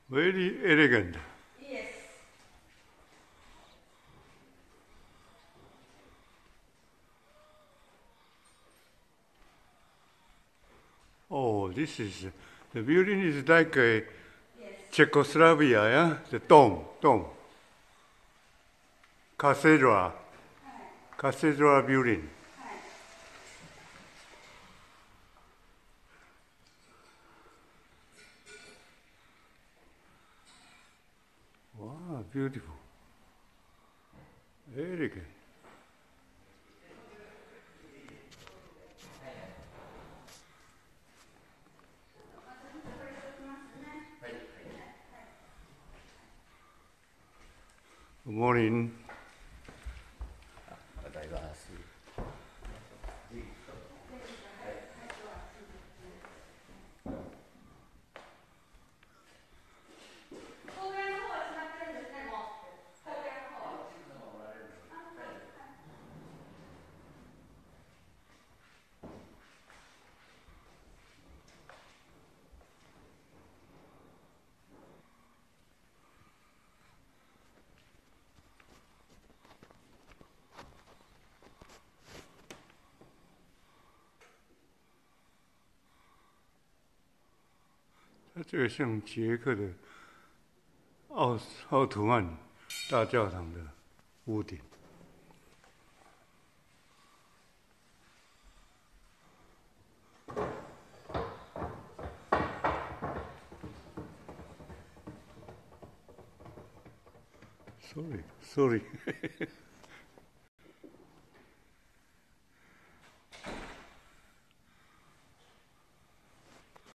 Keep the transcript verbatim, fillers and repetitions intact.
very elegant. Yes. Oh, this is the building is like a Yes. Czechoslovakia, yeah? The dome, dome. Cathedral, cathedral building. はい。 Wow, beautiful. Elegant. Good morning. ございます。 工芸の方は閉まってるんですね、もう。工芸の方は。 它这个像捷克的奥奥图曼大教堂的屋顶。Sorry, sorry.